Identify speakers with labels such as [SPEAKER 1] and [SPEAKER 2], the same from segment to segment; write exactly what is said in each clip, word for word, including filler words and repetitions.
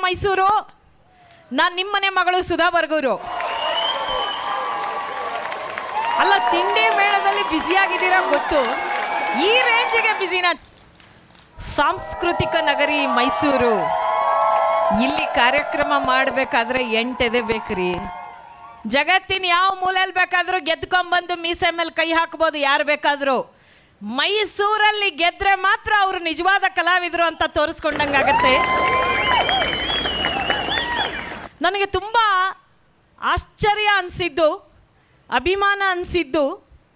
[SPEAKER 1] ಮೈಸೂರು. ನಾನು ನಿಮ್ಮನೆ ಮಗಳು ಸುಧಾ ಬರಗೂರು. ಅಲ್ಲ, ತಿಂಡಿ ಮೇಳದಲ್ಲಿ ಬ್ಯುಸಿಯಾಗಿದ್ದೀರಾ ಗೊತ್ತು, ಈ ರೇಂಜಿಗೆ ಬ್ಯುಸಿನ. ಸಾಂಸ್ಕೃತಿಕ ನಗರಿ ಮೈಸೂರು. ಇಲ್ಲಿ ಕಾರ್ಯಕ್ರಮ ಮಾಡಬೇಕಾದ್ರೆ ಎಂಟೆದೆ ಬೇಕ್ರಿ. ಜಗತ್ತಿನ ಯಾವ ಮೂಲೆಯಲ್ಲಿ ಬೇಕಾದರೂ ಗೆದ್ಕೊಂಬಂದು ಮೀಸೆ ಮೇಲೆ ಕೈ ಹಾಕ್ಬೋದು ಯಾರು ಬೇಕಾದರೂ. ಮೈಸೂರಲ್ಲಿ ಗೆದ್ರೆ ಮಾತ್ರ ಅವರು ನಿಜವಾದ ಕಲಾವಿದರು ಅಂತ ತೋರಿಸ್ಕೊಂಡಂಗಾಗತ್ತೆ. ನನಗೆ ತುಂಬ ಆಶ್ಚರ್ಯ ಅನಿಸಿದ್ದು, ಅಭಿಮಾನ ಅನಿಸಿದ್ದು,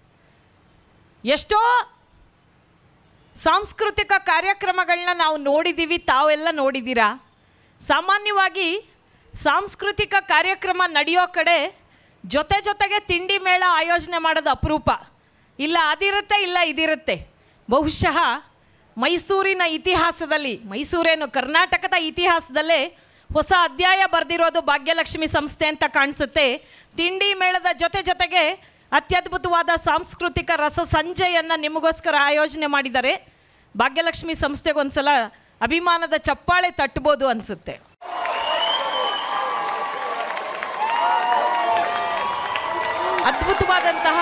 [SPEAKER 1] ಎಷ್ಟೋ ಸಾಂಸ್ಕೃತಿಕ ಕಾರ್ಯಕ್ರಮಗಳನ್ನ ನಾವು ನೋಡಿದ್ದೀವಿ, ತಾವೆಲ್ಲ ನೋಡಿದ್ದೀರಾ. ಸಾಮಾನ್ಯವಾಗಿ ಸಾಂಸ್ಕೃತಿಕ ಕಾರ್ಯಕ್ರಮ ನಡೆಯೋ ಕಡೆ ಜೊತೆ ಜೊತೆಗೆ ತಿಂಡಿ ಮೇಳ ಆಯೋಜನೆ ಮಾಡೋದು ಅಪರೂಪ. ಇಲ್ಲ ಅದಿರುತ್ತೆ, ಇಲ್ಲ ಇದಿರುತ್ತೆ. ಬಹುಶಃ ಮೈಸೂರಿನ ಇತಿಹಾಸದಲ್ಲಿ, ಮೈಸೂರೇನು ಕರ್ನಾಟಕದ ಇತಿಹಾಸದಲ್ಲೇ ಹೊಸ ಅಧ್ಯಾಯ ಬರೆದಿರೋದು ಭಾಗ್ಯಲಕ್ಷ್ಮಿ ಸಂಸ್ಥೆ ಅಂತ ಕಾಣಿಸುತ್ತೆ. ತಿಂಡಿ ಮೇಳದ ಜೊತೆ ಜೊತೆಗೆ ಅತ್ಯದ್ಭುತವಾದ ಸಾಂಸ್ಕೃತಿಕ ರಸ ಸಂಜೆಯನ್ನು ನಿಮಗೋಸ್ಕರ ಆಯೋಜನೆ ಮಾಡಿದ್ದಾರೆ. ಭಾಗ್ಯಲಕ್ಷ್ಮಿ ಸಂಸ್ಥೆಗೆ ಒಂದ್ಸಲ ಅಭಿಮಾನದ ಚಪ್ಪಾಳೆ ತಟ್ಟಬೋದು ಅನಿಸುತ್ತೆ. ಅದ್ಭುತವಾದಂತಹ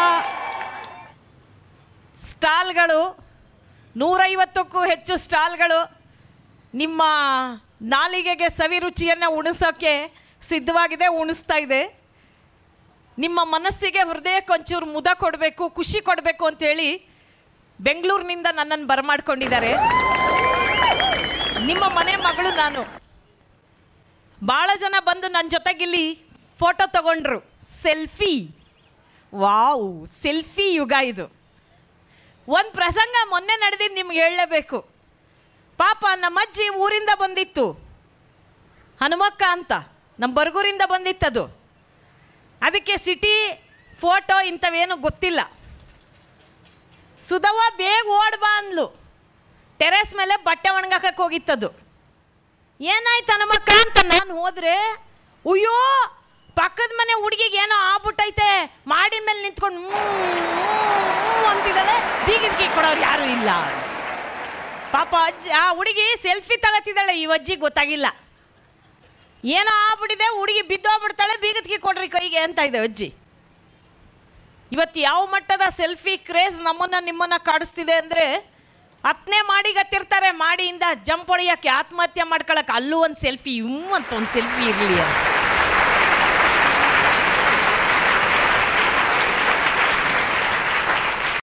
[SPEAKER 1] ಸ್ಟಾಲ್ಗಳು, ನೂರೈವತ್ತಕ್ಕೂ ಹೆಚ್ಚು ಸ್ಟಾಲ್ಗಳು ನಿಮ್ಮ ನಾಲಿಗೆಗೆ ಸವಿ ರುಚಿಯನ್ನು ಉಣಿಸೋಕ್ಕೆ ಸಿದ್ಧವಾಗಿದೆ, ಉಣಿಸ್ತಾ ಇದೆ. ನಿಮ್ಮ ಮನಸ್ಸಿಗೆ ಹೃದಯಕ್ಕೆ ಒಂಚೂರು ಮುದ ಕೊಡಬೇಕು, ಖುಷಿ ಕೊಡಬೇಕು ಅಂತೇಳಿ ಬೆಂಗಳೂರಿನಿಂದ ನನ್ನನ್ನು ಬರಮಾಡ್ಕೊಂಡಿದ್ದಾರೆ. ನಿಮ್ಮ ಮನೆ ಮಗಳು ನಾನು. ಭಾಳ ಜನ ಬಂದು ನನ್ನ ಜೊತೆಗಿಲ್ಲಿ ಫೋಟೋ ತಗೊಂಡ್ರು. ಸೆಲ್ಫಿ, ವಾವ್, ಸೆಲ್ಫಿ ಯುಗ ಇದು. ಒಂದು ಪ್ರಸಂಗ ಮೊನ್ನೆ ನಡೆದಿದ್ದು ನಿಮ್ಗೆ ಹೇಳಲೇಬೇಕು. ಪಾಪ ನಮ್ಮ ಅಜ್ಜಿ ಊರಿಂದ ಬಂದಿತ್ತು, ಹನುಮಕ್ಕ ಅಂತ, ನಮ್ಮ ಬರಗೂರಿಂದ ಬಂದಿತ್ತದು. ಅದಕ್ಕೆ ಸಿಟಿ ಫೋಟೋ ಇಂಥವೇನು ಗೊತ್ತಿಲ್ಲ. ಸುಧವ್ವ ಬೇಗ ಓಡ್ ಬಾ ಅಂದ್ಲು. ಟೆರೆಸ್ ಮೇಲೆ ಬಟ್ಟೆ ಒಣಗಾಕಕ್ಕೆ ಹೋಗಿತ್ತದು. ಏನಾಯ್ತು ಹನುಮಕ್ಕ ಅಂತ ನಾನು ಹೋದರೆ, ಅಯ್ಯೋ ಪಕ್ಕದ ಮನೆ ಹುಡುಗಿಗೆ ಏನೋ ಆಗ್ಬಿಟ್ಟೈತೆ, ಮಾಡಿ ಮೇಲೆ ನಿಂತ್ಕೊಂಡು ಅಂತಿದ್ದಾಳೆ. ಬೀಗಿದ್ಕಿ ಕೊಡೋರು ಯಾರೂ ಇಲ್ಲ. ಪಾಪ ಅಜ್ಜಿ, ಆ ಹುಡುಗಿ ಸೆಲ್ಫಿ ತಗೋತಿದ್ದಾಳೆ. ಈ ಅಜ್ಜಿಗೆ ಗೊತ್ತಾಗಿಲ್ಲ, ಏನೋ ಆಗ್ಬಿಟ್ಟಿದೆ, ಹುಡುಗಿ ಬಿದ್ದೋಗ್ಬಿಡ್ತಾಳೆ, ಬೀಗದ್ಕಿ ಕೊಡ್ರಿ ಕೈಗೆ ಅಂತ ಇದೆ ಅಜ್ಜಿ. ಇವತ್ತು ಯಾವ ಮಟ್ಟದ ಸೆಲ್ಫಿ ಕ್ರೇಜ್ ನಮ್ಮನ್ನು ನಿಮ್ಮನ್ನು ಕಾಡಿಸ್ತಿದೆ ಅಂದರೆ, ಹತ್ತನೇ ಮಾಡಿ ಗತ್ತಿರ್ತಾರೆ, ಮಾಡಿಯಿಂದ ಜಂಪ್ ಹೊಡಿಯೋಕ್ಕೆ, ಆತ್ಮಹತ್ಯೆ ಮಾಡ್ಕೊಳಕ್ಕೆ, ಅಲ್ಲೂ ಒಂದು ಸೆಲ್ಫಿ, ಇವು ಅಂತ ಒಂದು ಸೆಲ್ಫಿ ಇರಲಿ ಅಂತ.